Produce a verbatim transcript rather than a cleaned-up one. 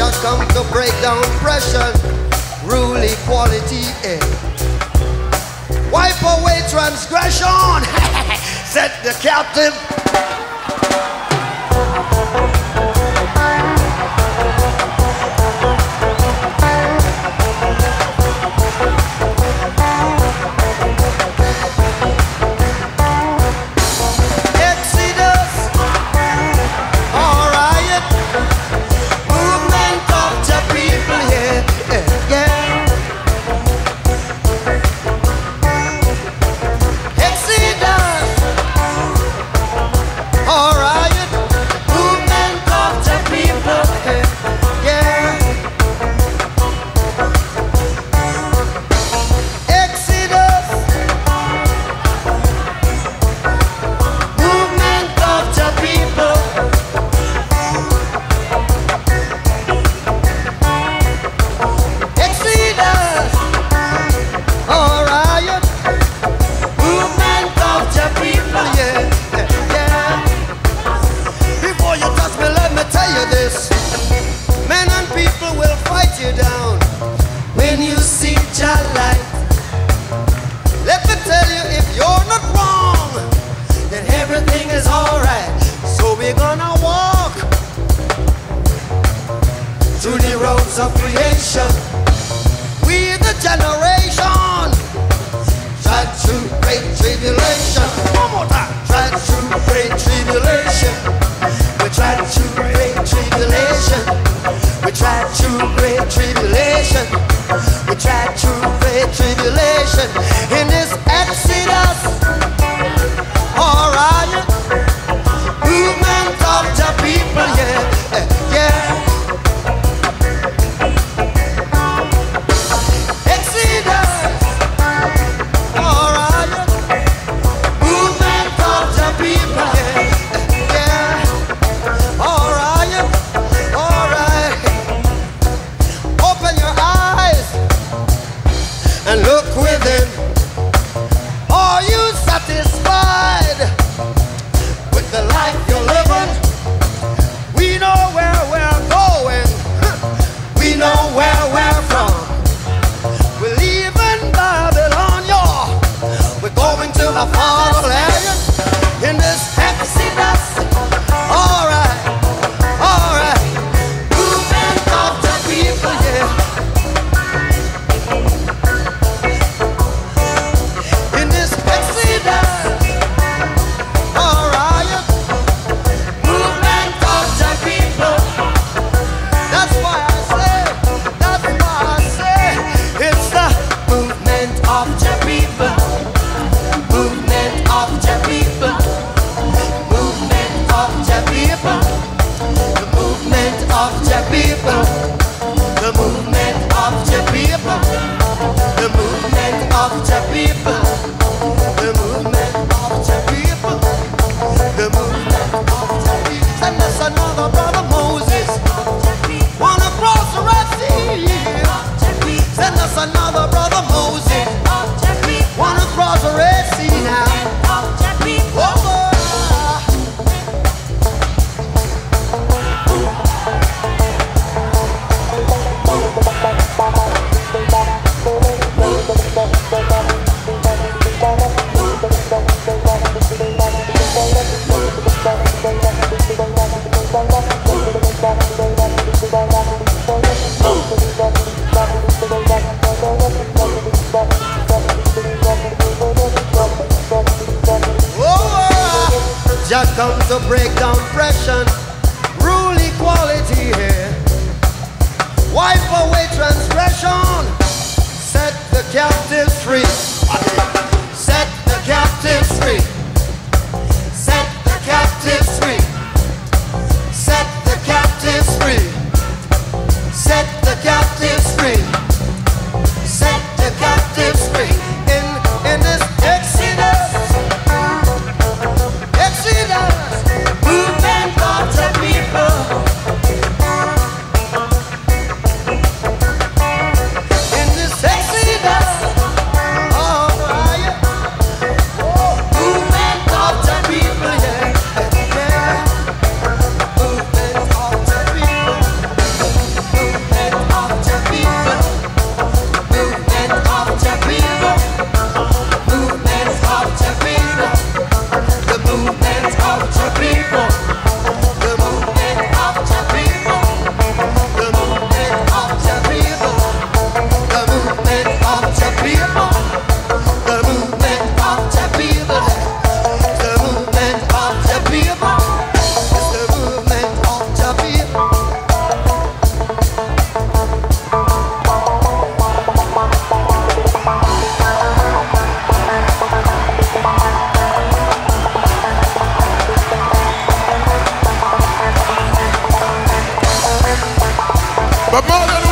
just come to break down oppression, rule equality, eh. Wipe away transgression, set the captive. Of creation, we the generation tried through great tribulation. One more time. Tried through great tribulation. We tried through great tribulation. We tried through great tribulation. We tried through great tribulation. In this Exodus, all right, movement of the people, yeah, yeah. And look within. Are you satisfied with the life you're living? We know where we're going. We know where we're from. We're leaving Babylon, y'all. We're going to the fatherland in this Exodus. All right, all right. Movement of the people, yeah. Another brother Moses, wanna cross the Red Sea now. Oh, just come to break down oppression, rule equality here. Wipe away transgression, set the captives free. Set the captives free. Set the captives free. Set the captives free. Set the captives free. Set the captives free. In in this Exodus, Exodus, movement of the people. In this Exodus, But more than